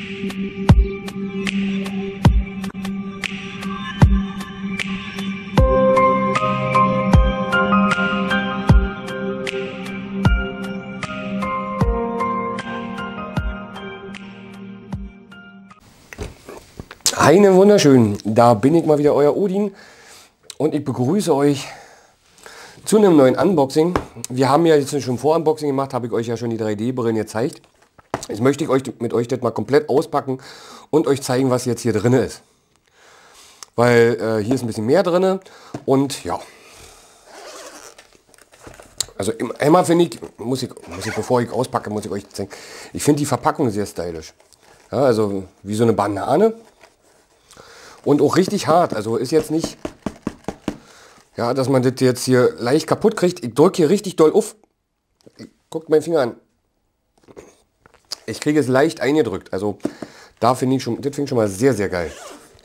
Einen wunderschönen, da bin ich mal wieder, euer Odin, und ich begrüße euch zu einem neuen Unboxing. Wir haben ja jetzt schon Vor-Unboxing gemacht, habe ich euch ja schon die 3D-Brillen gezeigt. Jetzt möchte ich mit euch das mal komplett auspacken und euch zeigen, was jetzt hier drin ist. Weil hier ist ein bisschen mehr drin und ja. Also einmal finde ich, muss ich, bevor ich auspacke, muss ich euch zeigen, ich finde die Verpackung sehr stylisch. Ja, also wie so eine Banane. Und auch richtig hart, also ist jetzt nicht, ja, dass man das jetzt hier leicht kaputt kriegt. Ich drücke hier richtig doll auf. Guckt meinen Finger an. Ich kriege es leicht eingedrückt, also da finde ich schon, das finde ich schon mal sehr, sehr geil.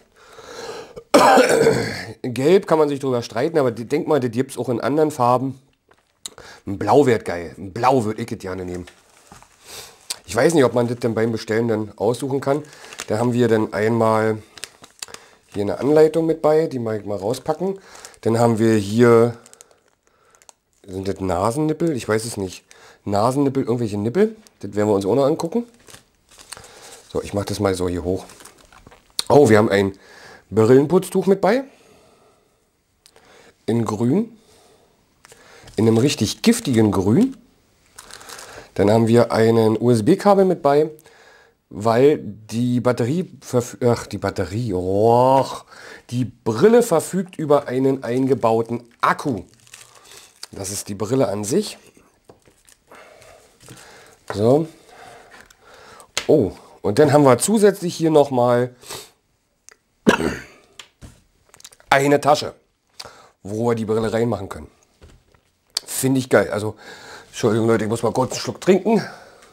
Gelb kann man sich drüber streiten, aber denk mal, das gibt es auch in anderen Farben. Ein Blau wäre geil, ein Blau würde ich es gerne nehmen. Ich weiß nicht, ob man das dann beim Bestellen dann aussuchen kann. Da haben wir dann einmal hier eine Anleitung mit bei, die mag ich mal rauspacken. Dann haben wir hier, sind das Nasennippel? Ich weiß es nicht. Nasennippel, irgendwelche Nippel. Das werden wir uns auch noch angucken. So, ich mache das mal so hier hoch. Oh, wir haben ein Brillenputztuch mit bei. In grün. In einem richtig giftigen Grün. Dann haben wir einen USB-Kabel mit bei. Weil die Batterie, die Brille verfügt über einen eingebauten Akku. Das ist die Brille an sich. So. Oh, und dann haben wir zusätzlich hier nochmal eine Tasche, wo wir die Brille reinmachen können. Finde ich geil. Also, Entschuldigung Leute, ich muss mal kurz einen Schluck trinken.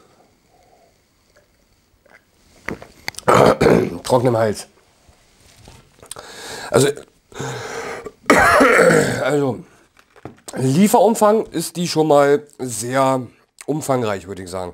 Trockenem Hals. Also Lieferumfang ist die schon mal sehr umfangreich, würde ich sagen.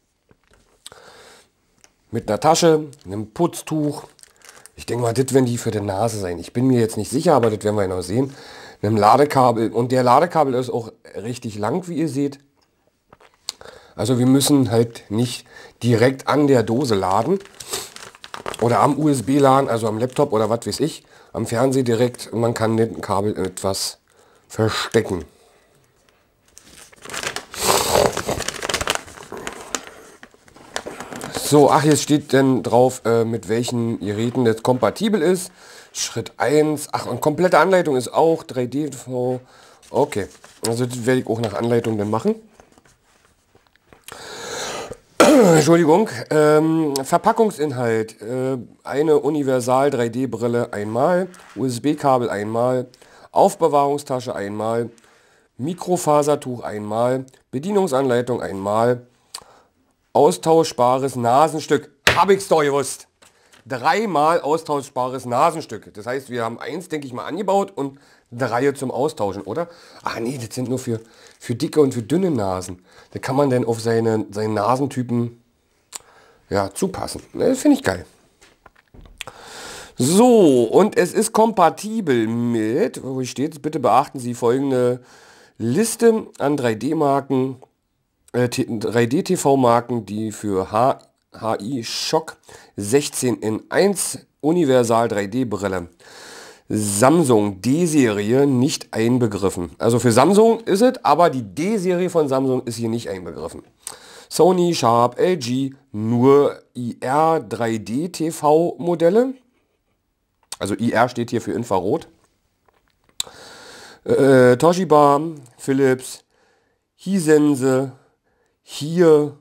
Mit einer Tasche, einem Putztuch. Ich denke mal, das werden die für die Nase sein. Ich bin mir jetzt nicht sicher, aber das werden wir ja noch sehen. Einem Ladekabel. Und der Ladekabel ist auch richtig lang, wie ihr seht. Also wir müssen halt nicht direkt an der Dose laden. Oder am USB-LAN, also am Laptop oder was weiß ich, am Fernseher direkt. Und man kann den Kabel etwas verstecken. So, ach, jetzt steht dann drauf, mit welchen Geräten das kompatibel ist. Schritt 1, ach, und komplette Anleitung ist auch 3D. Okay, also das werde ich auch nach Anleitung dann machen. Entschuldigung, Verpackungsinhalt, eine Universal 3D Brille einmal, USB-Kabel einmal, Aufbewahrungstasche einmal, Mikrofasertuch einmal, Bedienungsanleitung einmal, austauschbares Nasenstück, habe ich's doch gewusst, 3-mal austauschbares Nasenstück, das heißt wir haben eins, denke ich mal, angebaut und 3 zum Austauschen, oder? Ach nee, das sind nur für dicke und für dünne Nasen. Da kann man dann auf seinen Nasentypen ja, zupassen. Das finde ich geil. So, und es ist kompatibel mit, wo steht, bitte beachten Sie folgende Liste an 3D-Marken, 3D-TV-Marken, die für HI Shock 16 in 1 Universal 3D-Brille. Samsung D-Serie nicht einbegriffen. Also für Samsung ist es, aber die D-Serie von Samsung ist hier nicht einbegriffen. Sony, Sharp, LG, nur IR 3D TV Modelle. Also IR steht hier für Infrarot. Toshiba, Philips, Hisense, hier,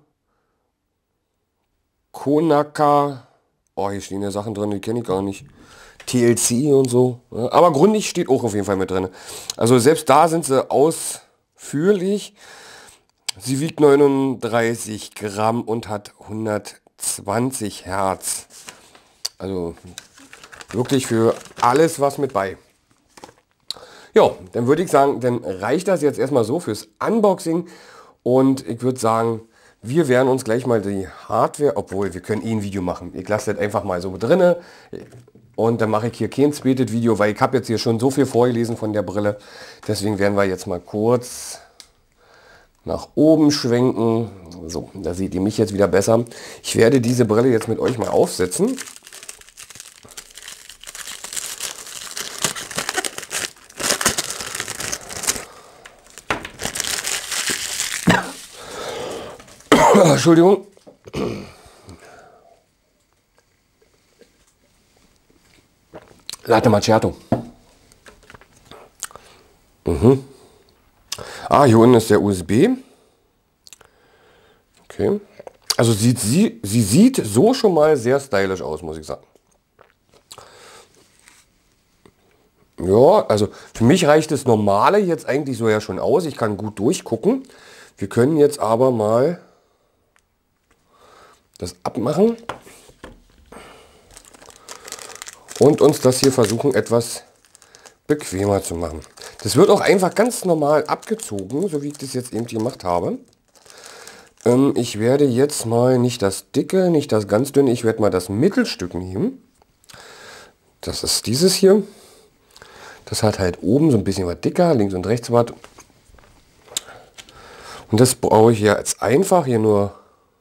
Konaka. Oh, hier stehen ja Sachen drin, die kenne ich gar nicht. TLC und so. Ja, aber Grundig steht auch auf jeden Fall mit drin. Also selbst da sind sie ausführlich. Sie wiegt 39 Gramm und hat 120 Hertz. Also wirklich für alles was mit bei. Ja, dann würde ich sagen, dann reicht das jetzt erstmal so fürs Unboxing. Und ich würde sagen, Wir werden uns gleich mal die Hardware, obwohl wir können ein Video machen. Ich lasse das einfach mal so drinne und dann mache ich hier kein zweites Video, weil ich habe jetzt hier schon so viel vorgelesen von der Brille. Deswegen werden wir jetzt mal kurz nach oben schwenken. So, da seht ihr mich jetzt wieder besser. Ich werde diese Brille jetzt mit euch mal aufsetzen. Entschuldigung. Latte Macchiato. Ah, hier unten ist der USB. Okay. Also sie sieht so schon mal sehr stylisch aus, muss ich sagen. Ja, also für mich reicht das Normale jetzt eigentlich so ja schon aus. Ich kann gut durchgucken. Wir können jetzt aber mal das abmachen und uns das hier versuchen etwas bequemer zu machen. Das wird auch einfach ganz normal abgezogen, so wie ich das jetzt eben gemacht habe. Ich werde jetzt mal nicht das dicke, nicht das ganz dünne, ich werde mal das Mittelstück nehmen. Das ist dieses hier. Das hat halt oben so ein bisschen was dicker, links und rechts was. Und das brauche ich ja jetzt einfach hier nur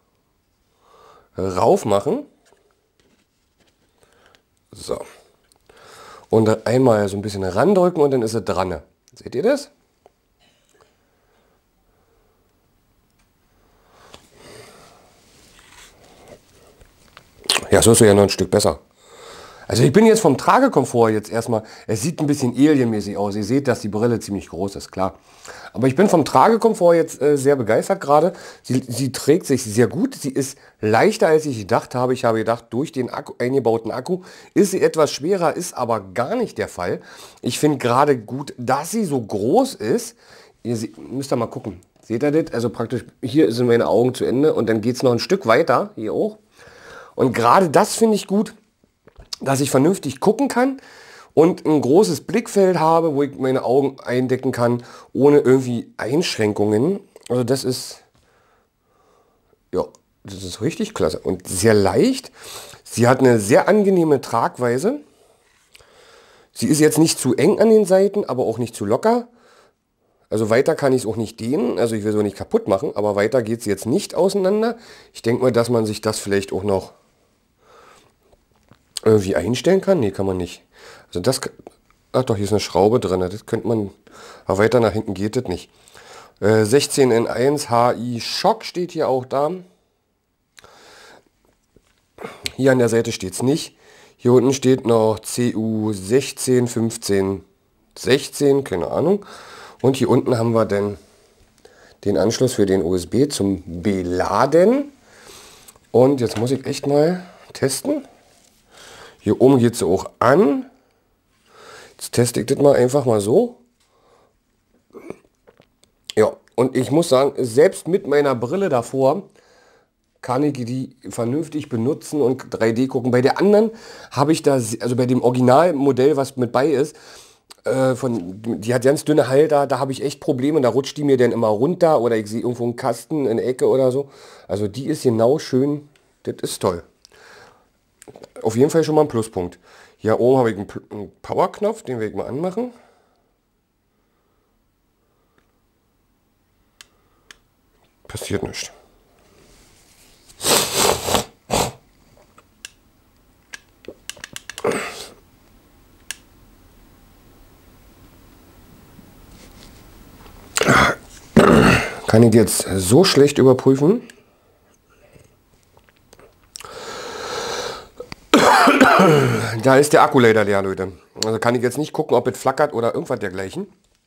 rauf machen. So. Und einmal so ein bisschen randrücken und dann ist es dran. Seht ihr das? Ja, so ist es ja noch ein Stück besser. Also ich bin jetzt vom Tragekomfort jetzt erstmal, es sieht ein bisschen alienmäßig aus. Ihr seht, dass die Brille ziemlich groß ist, klar. Aber ich bin vom Tragekomfort jetzt sehr begeistert gerade. Sie trägt sich sehr gut. Sie ist leichter, als ich gedacht habe. Ich habe gedacht, durch den eingebauten Akku ist sie etwas schwerer, ist aber gar nicht der Fall. Ich finde gerade gut, dass sie so groß ist. Müsst ihr mal gucken. Seht ihr das? Also praktisch, hier sind meine Augen zu Ende und dann geht es noch ein Stück weiter, hier auch. Und gerade das finde ich gut, dass ich vernünftig gucken kann und ein großes Blickfeld habe, wo ich meine Augen eindecken kann, ohne irgendwie Einschränkungen. Also das ist, ja, das ist richtig klasse und sehr leicht. Sie hat eine sehr angenehme Tragweise. Sie ist jetzt nicht zu eng an den Seiten, aber auch nicht zu locker. Also weiter kann ich es auch nicht dehnen, also ich will es nicht kaputt machen, aber weiter geht es jetzt nicht auseinander. Ich denke mal, dass man sich das vielleicht auch noch irgendwie einstellen kann. Nee, kann man nicht. Also das, ach doch, hier ist eine Schraube drin, das könnte man, aber weiter nach hinten geht das nicht. 16 in 1 HI Shock steht hier auch da. Hier an der Seite steht es nicht. Hier unten steht noch CU 16, 15, 16, keine Ahnung. Und hier unten haben wir dann den Anschluss für den USB zum Beladen. Und jetzt muss ich echt mal testen. Hier oben geht es auch an. Jetzt teste ich das mal einfach mal so. Ja, und ich muss sagen, selbst mit meiner Brille davor kann ich die vernünftig benutzen und 3D gucken. Bei der anderen habe ich da, also bei dem Originalmodell, was mit bei ist, die hat ganz dünne Halter, da habe ich echt Probleme, da rutscht die mir dann immer runter oder ich sehe irgendwo einen Kasten in der Ecke oder so. Also die ist genau schön, das ist toll. Auf jeden Fall schon mal ein Pluspunkt. Hier oben habe ich einen Power-Knopf, den werde ich mal anmachen. Passiert nichts. Kann ich jetzt so schlecht überprüfen? Da ist der Akku leider leer, Leute. Also kann ich jetzt nicht gucken, ob es flackert oder irgendwas dergleichen.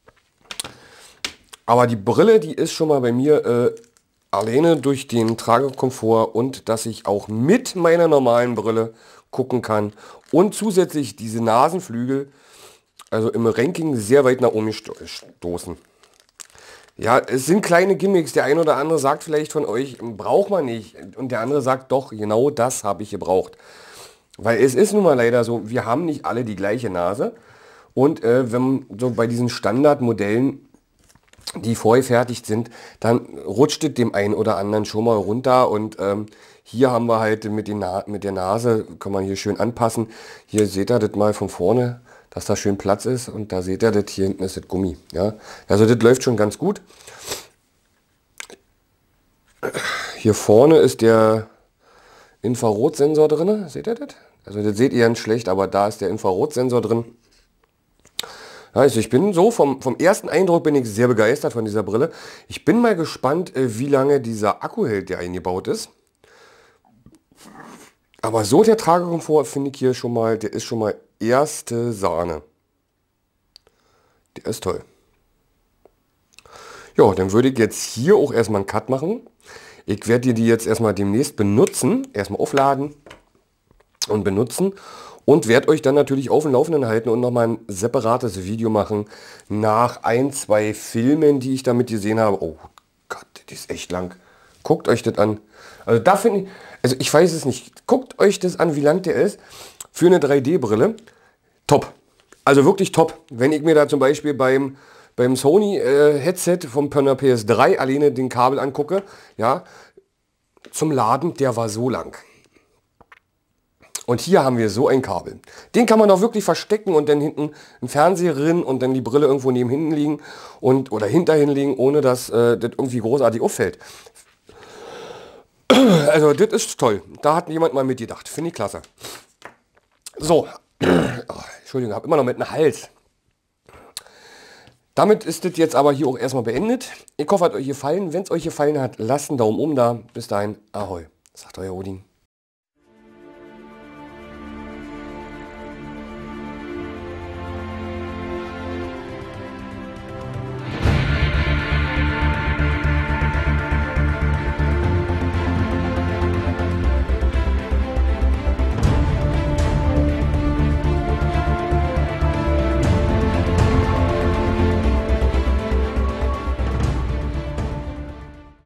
Aber die Brille, die ist schon mal bei mir alleine durch den Tragekomfort und dass ich auch mit meiner normalen Brille gucken kann. Und zusätzlich diese Nasenflügel, also im Ranking sehr weit nach oben stoßen. Ja, es sind kleine Gimmicks. Der eine oder andere sagt vielleicht von euch, braucht man nicht. Und der andere sagt, doch, genau das habe ich gebraucht. Weil es ist nun mal leider so, wir haben nicht alle die gleiche Nase. Und wenn so bei diesen Standardmodellen die vorgefertigt sind, dann rutscht es dem einen oder anderen schon mal runter und hier haben wir halt mit der Nase, kann man hier schön anpassen. Hier seht ihr das mal von vorne, dass da schön Platz ist und da seht ihr das, hier hinten ist das Gummi. Ja? Also das läuft schon ganz gut. Hier vorne ist der Infrarotsensor drin, seht ihr das? Also das seht ihr ganz schlecht, aber da ist der Infrarotsensor drin. Also ich bin so, vom ersten Eindruck bin ich sehr begeistert von dieser Brille. Ich bin mal gespannt, wie lange dieser Akku hält, der eingebaut ist. Aber so der Tragekomfort finde ich hier schon mal, der ist schon mal erste Sahne. Der ist toll. Ja, dann würde ich jetzt hier auch erstmal einen Cut machen. Ich werde die jetzt erstmal demnächst benutzen, erstmal aufladen und benutzen. Und werde euch dann natürlich auf dem Laufenden halten und nochmal ein separates Video machen nach ein, zwei Filmen, die ich damit gesehen habe. Oh Gott, das ist echt lang. Guckt euch das an. Also da finde ich, also ich weiß es nicht. Guckt euch das an, wie lang der ist. Für eine 3D-Brille. Top. Also wirklich top. Wenn ich mir da zum Beispiel beim Sony Headset vom Pönner PS3 alleine den Kabel angucke, ja, zum Laden, der war so lang. Und hier haben wir so ein Kabel. Den kann man auch wirklich verstecken und dann hinten ein Fernseher drin und dann die Brille irgendwo neben hinten liegen und oder hinterhin liegen, ohne dass das irgendwie großartig auffällt. Also das ist toll. Da hat jemand mal mitgedacht. Finde ich klasse. So. Oh, Entschuldigung, habe immer noch mit einem Hals. Damit ist das jetzt aber hier auch erstmal beendet. Ich hoffe, hat euch gefallen. Wenn es euch gefallen hat, lasst einen Daumen oben da. Bis dahin, ahoi. Sagt euer Odin.